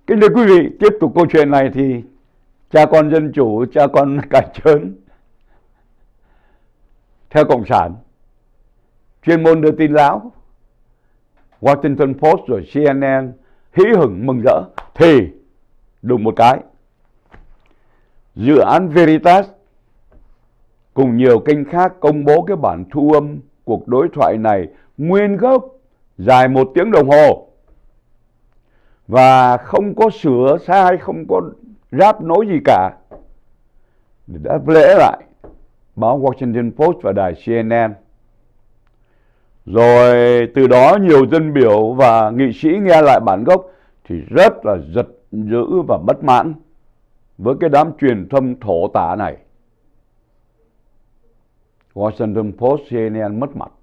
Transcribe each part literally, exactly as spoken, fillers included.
Kính thưa quý vị, tiếp tục câu chuyện này thì cha con Dân Chủ, cha con cải trớn theo Cộng sản chuyên môn đưa tin láo, Washington Post rồi C N N hí hửng mừng rỡ, thì đùng một cái, dự án Veritas cùng nhiều kênh khác công bố cái bản thu âm cuộc đối thoại này nguyên gốc dài một tiếng đồng hồ và không có sửa sai, không có ráp nối gì cả. Đã lễ lại báo Washington Post và đài C N N. Rồi từ đó nhiều dân biểu và nghị sĩ nghe lại bản gốc thì rất là giật dữ và bất mãn với cái đám truyền thông thổ tả này. Washington Post, C N N mất mặt.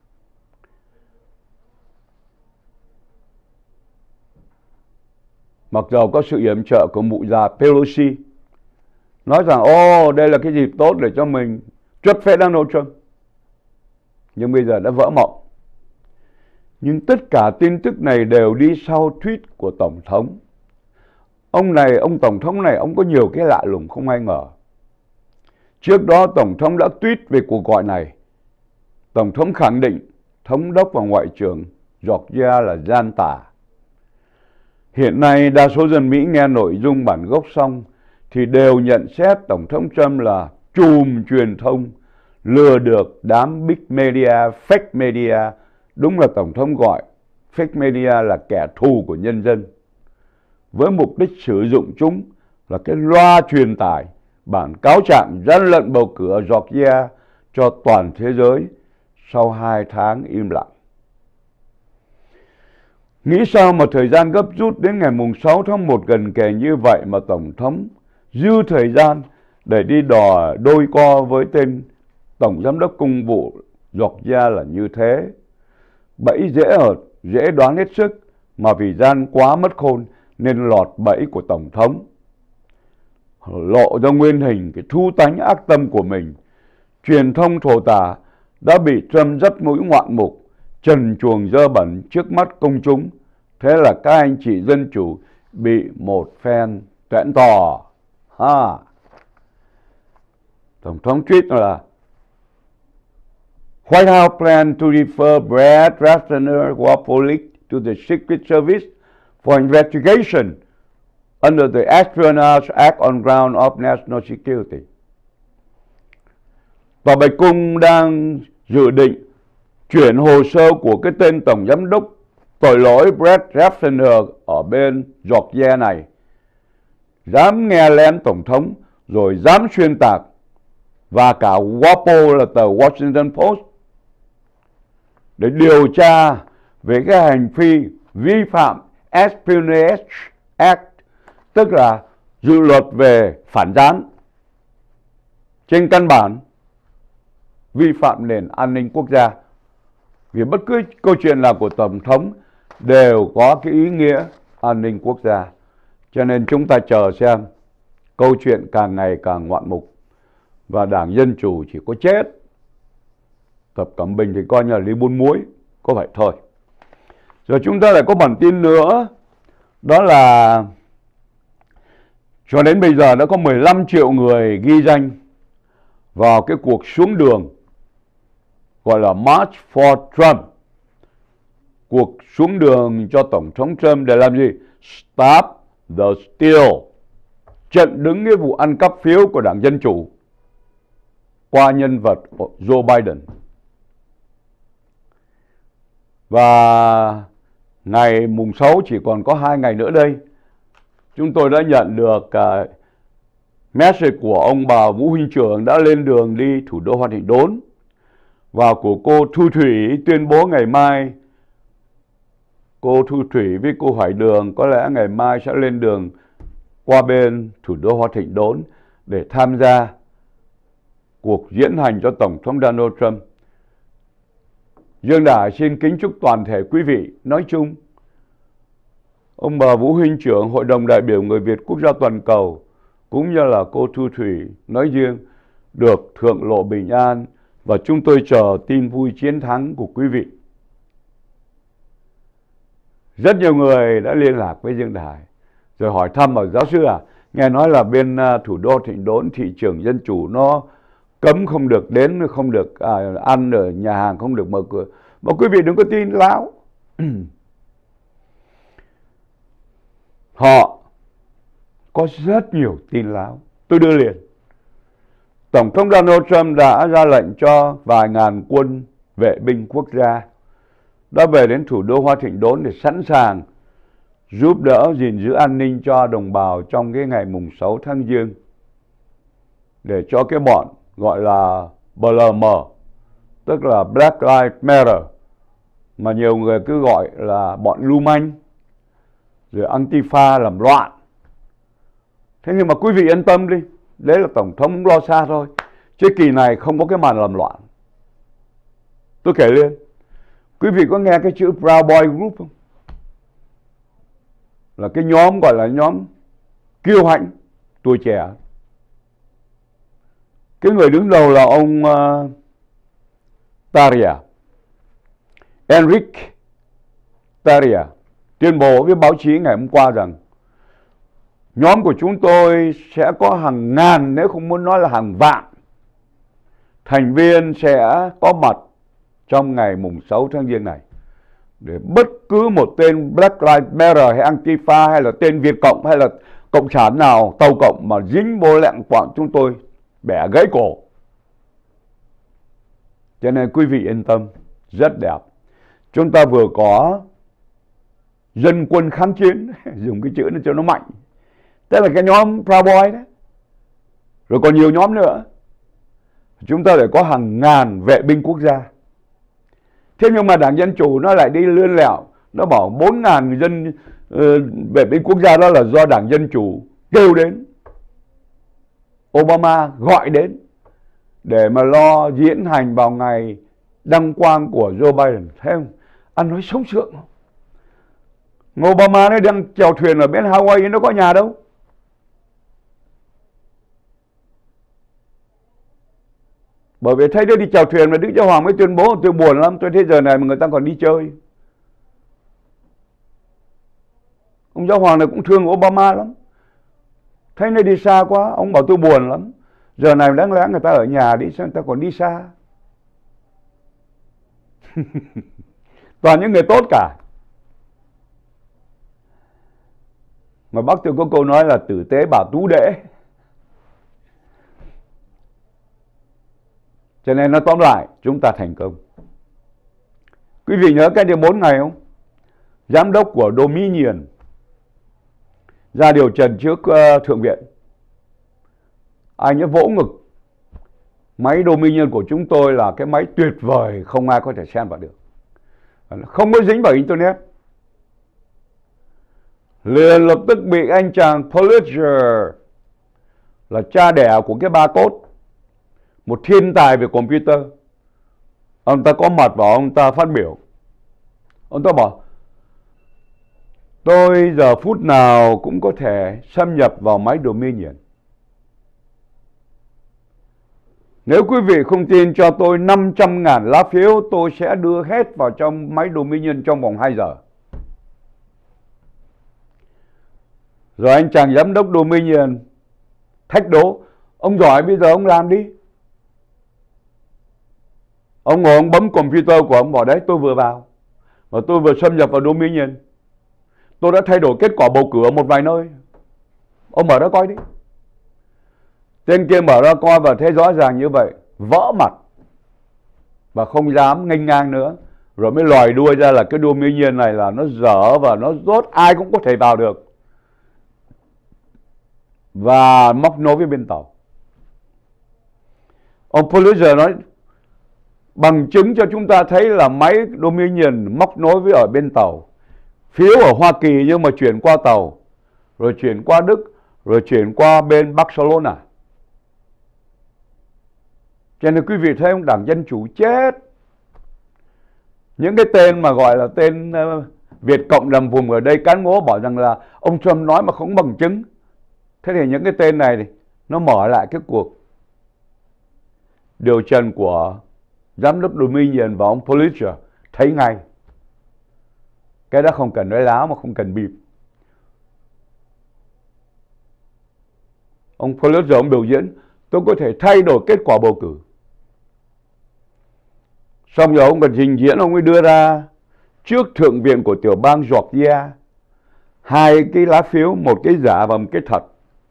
Mặc dầu có sự yểm trợ của mụ già Pelosi, nói rằng ô đây là cái dịp tốt để cho mình truất phế Donald Trump. Nhưng bây giờ đã vỡ mộng. Nhưng tất cả tin tức này đều đi sau tweet của Tổng thống. Ông này, ông Tổng thống này, ông có nhiều cái lạ lùng không ai ngờ. Trước đó Tổng thống đã tweet về cuộc gọi này. Tổng thống khẳng định Thống đốc và Ngoại trưởng Georgia là gian tà. Hiện nay đa số dân Mỹ nghe nội dung bản gốc xong thì đều nhận xét Tổng thống Trump là chùm truyền thông lừa được đám big media, fake media. Đúng là Tổng thống gọi fake media là kẻ thù của nhân dân, với mục đích sử dụng chúng là cái loa truyền tải bản cáo trạng gian lận bầu cử ở Georgia cho toàn thế giới sau hai tháng im lặng. Nghĩ sao mà thời gian gấp rút đến ngày mùng sáu tháng một gần kề như vậy mà Tổng thống dư thời gian để đi đò đôi co với tên Tổng Giám đốc Công vụ Georgia là như thế. Bẫy dễ ở, dễ đoán hết sức, mà vì gian quá mất khôn nên lọt bẫy của Tổng thống. Lộ ra nguyên hình cái thú tánh ác tâm của mình, truyền thông thổ tả đã bị Trump dắt mũi ngoạn mục, trần truồng dơ bẩn trước mắt công chúng. Thế là các anh chị Dân Chủ bị một phen tuyển tò. Ha. Tổng thống tweet là White House plan to refer Brad Raffensperger Wapolic to the Secret Service for investigation under the Espionage Act on ground of national security. Tòa Bạch Cung đang dự định chuyển hồ sơ của cái tên Tổng Giám đốc tội lỗi Brad Raffensperger ở bên Georgia này, dám nghe lén Tổng thống rồi dám xuyên tạc, và cả Wapo là tờ Washington Post, để điều tra về cái hành vi vi phạm Espionage Act, tức là dự luật về phản gián, trên căn bản vi phạm nền an ninh quốc gia. Vì bất cứ câu chuyện nào của Tổng thống đều có cái ý nghĩa an ninh quốc gia. Cho nên chúng ta chờ xem, câu chuyện càng ngày càng ngoạn mục, và Đảng Dân Chủ chỉ có chết, Tập Cận Bình thì coi như là ly buôn muối, có vậy thôi. Rồi chúng ta lại có bản tin nữa, đó là cho đến bây giờ đã có mười lăm triệu người ghi danh vào cái cuộc xuống đường gọi là March for Trump. Cuộc xuống đường cho Tổng thống Trump để làm gì? Stop the steal. Chặn đứng cái vụ ăn cắp phiếu của Đảng Dân Chủ qua nhân vật Joe Biden. Và ngày mùng sáu chỉ còn có hai ngày nữa đây, chúng tôi đã nhận được uh, message của ông bà Vũ Huynh Trưởng đã lên đường đi thủ đô Hoa Thịnh Đốn, và của cô Thu Thủy tuyên bố ngày mai cô Thu Thủy với cô Hoài Đường có lẽ ngày mai sẽ lên đường qua bên thủ đô Hoa Thịnh Đốn để tham gia cuộc diễn hành cho Tổng thống Donald Trump. Dương Đài xin kính chúc toàn thể quý vị nói chung, ông bà Vũ Huynh Trưởng Hội đồng đại biểu người Việt quốc gia toàn cầu, cũng như là cô Thu Thủy nói riêng, được thượng lộ bình an, và chúng tôi chờ tin vui chiến thắng của quý vị. Rất nhiều người đã liên lạc với Dương Đài, Rồi hỏi thăm bảo giáo sư à, nghe nói là bên uh, thủ đô Thịnh Đốn thị trường dân chủ nó cấm không được đến, không được à, ăn ở nhà hàng, không được mở cửa. Mà quý vị đừng có tin láo. Họ có rất nhiều tin láo. Tôi đưa liền. Tổng thống Donald Trump đã ra lệnh cho vài ngàn quân vệ binh quốc gia đã về đến thủ đô Hoa Thịnh Đốn để sẵn sàng giúp đỡ gìn giữ an ninh cho đồng bào trong cái ngày mùng sáu tháng Giêng, để cho cái bọn gọi là bê lờ em, tức là Black Lives Matter, mà nhiều người cứ gọi là bọn lưu manh, rồi Antifa làm loạn. Thế nhưng mà quý vị yên tâm đi, đấy là Tổng thống lo xa thôi, chứ kỳ này không có cái màn làm loạn. Tôi kể lên, quý vị có nghe cái chữ Proud Boy Group không? Là cái nhóm gọi là nhóm kiêu hãnh tuổi trẻ. Cái người đứng đầu là ông uh, Tarria, Enrique Tarria, tuyên bố với báo chí ngày hôm qua rằng nhóm của chúng tôi sẽ có hàng ngàn, nếu không muốn nói là hàng vạn thành viên sẽ có mặt trong ngày mùng sáu tháng Giêng này, để bất cứ một tên Black Lives Matter hay Antifa hay là tên Việt Cộng hay là Cộng sản nào, Tàu Cộng mà dính vô lẹng quạng chúng tôi bẻ gãy cổ. Cho nên quý vị yên tâm, rất đẹp. Chúng ta vừa có dân quân kháng chiến, dùng cái chữ nó cho nó mạnh, tức là cái nhóm Proud Boy đấy, rồi còn nhiều nhóm nữa. Chúng ta lại có hàng ngàn vệ binh quốc gia. Thế nhưng mà Đảng Dân Chủ nó lại đi lươn lẹo, nó bảo bốn ngàn dân uh, vệ binh quốc gia đó là do Đảng Dân Chủ kêu đến, Obama gọi đến để mà lo diễn hành vào ngày đăng quang của Joe Biden. Thấy không? Anh nói sống sượng không? Obama nó đang chèo thuyền ở bên Hawaii, nó có nhà đâu. Bởi vì thấy nó đi chèo thuyền mà Đức Giáo Hoàng mới tuyên bố, tôi buồn lắm, tôi thấy giờ này mà người ta còn đi chơi. Ông Giáo Hoàng này cũng thương Obama lắm. Thấy nó đi xa quá, ông bảo tôi buồn lắm. Giờ này đáng lẽ người ta ở nhà đi, sao người ta còn đi xa. Toàn những người tốt cả. Mà bác tôi có câu nói là tử tế bảo tú đễ. Cho nên nó tóm lại, chúng ta thành công. Quý vị nhớ cái điều bốn ngày không? Giám đốc của Dominion ra điều trần trước uh, Thượng viện. Anh ấy vỗ ngực. Máy Dominion của chúng tôi là cái máy tuyệt vời, không ai có thể xen vào được. Không có dính vào Internet. Liền lập tức bị anh chàng Pulitzer, là cha đẻ của cái ba tốt, một thiên tài về computer, ông ta có mặt và ông ta phát biểu. Ông ta bảo tôi giờ phút nào cũng có thể xâm nhập vào máy Dominion. Nếu quý vị không tin cho tôi năm trăm ngàn lá phiếu, tôi sẽ đưa hết vào trong máy Dominion trong vòng hai giờ. Rồi anh chàng giám đốc Dominion thách đố, ông giỏi bây giờ ông làm đi. Ông ngồi ông bấm computer của ông, bảo đấy tôi vừa vào và tôi vừa xâm nhập vào Dominion. Tôi đã thay đổi kết quả bầu cử ở một vài nơi. Ông mở ra coi đi. Tên kia mở ra coi và thấy rõ ràng như vậy, vỡ mặt và không dám nghênh ngang nữa. Rồi mới lòi đuôi ra là cái Dominion này là nó dở và nó rốt, ai cũng có thể vào được. Và móc nối với bên Tàu. Ông Pulitzer nói bằng chứng cho chúng ta thấy là máy Dominion móc nối với ở bên Tàu. Phiếu ở Hoa Kỳ nhưng mà chuyển qua Tàu, rồi chuyển qua Đức, rồi chuyển qua bên Barcelona. Cho nên quý vị thấy ông Đảng Dân Chủ chết. Những cái tên mà gọi là tên uh, Việt Cộng nằm vùng ở đây cán ngố bảo rằng là ông Trump nói mà không bằng chứng. Thế thì những cái tên này thì nó mở lại cái cuộc điều trần của giám đốc Dominion và ông Pulitzer thấy ngay. Cái đó không cần nói láo mà không cần bịp. ông Pulitzer ông biểu diễn, tôi có thể thay đổi kết quả bầu cử. Xong rồi ông còn trình diễn, ông ấy đưa ra trước thượng viện của tiểu bang Georgia hai cái lá phiếu, một cái giả và một cái thật.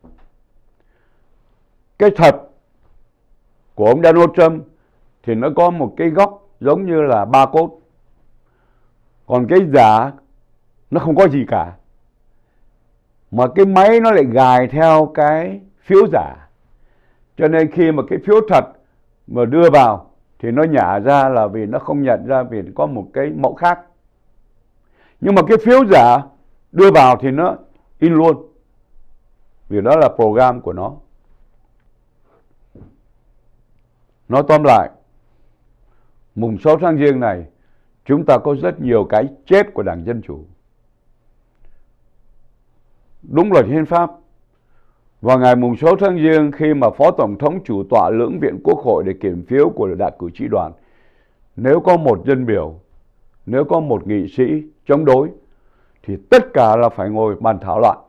Cái thật của ông Donald Trump thì nó có một cái góc giống như là barcode, còn cái giả nó không có gì cả, mà cái máy nó lại gài theo cái phiếu giả, cho nên khi mà cái phiếu thật mà đưa vào thì nó nhả ra là vì nó không nhận ra vì có một cái mẫu khác. Nhưng mà cái phiếu giả đưa vào thì nó in luôn, vì đó là program của nó. Nói tóm lại, mùng sáu tháng Giêng này chúng ta có rất nhiều cái chết của Đảng Dân Chủ. Đúng luật hiến pháp, vào ngày mùng sáu tháng Giêng khi mà Phó Tổng thống chủ tọa lưỡng viện Quốc hội để kiểm phiếu của đại cử tri đoàn, nếu có một dân biểu, nếu có một nghị sĩ chống đối thì tất cả là phải ngồi bàn thảo luận.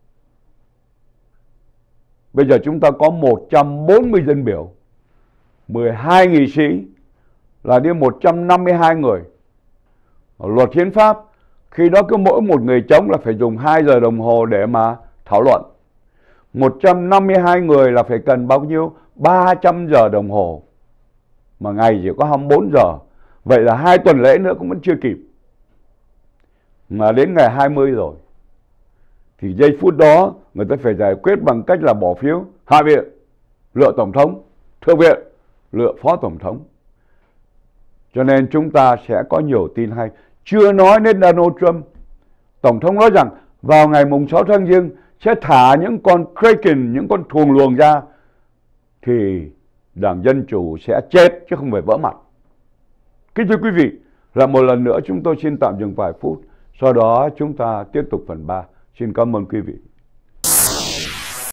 Bây giờ chúng ta có một trăm bốn mươi dân biểu, mười hai nghị sĩ, là đi một trăm năm mươi hai người. Luật hiến pháp khi đó cứ mỗi một người chống là phải dùng hai giờ đồng hồ để mà thảo luận. một trăm năm mươi hai người là phải cần bao nhiêu? ba trăm giờ đồng hồ. Mà ngày chỉ có hai mươi bốn giờ. Vậy là hai tuần lễ nữa cũng vẫn chưa kịp. Mà đến ngày hai mươi rồi thì giây phút đó người ta phải giải quyết bằng cách là bỏ phiếu. Hạ viện lựa tổng thống, thượng viện lựa phó tổng thống. Cho nên chúng ta sẽ có nhiều tin hay. Chưa nói đến Donald Trump. Tổng thống nói rằng vào ngày mùng sáu tháng Giêng sẽ thả những con Kraken, những con thuồng luồng ra, thì Đảng Dân Chủ sẽ chết chứ không phải vỡ mặt. Kính thưa quý vị, lại một lần nữa chúng tôi xin tạm dừng vài phút. Sau đó chúng ta tiếp tục phần ba. Xin cảm ơn quý vị.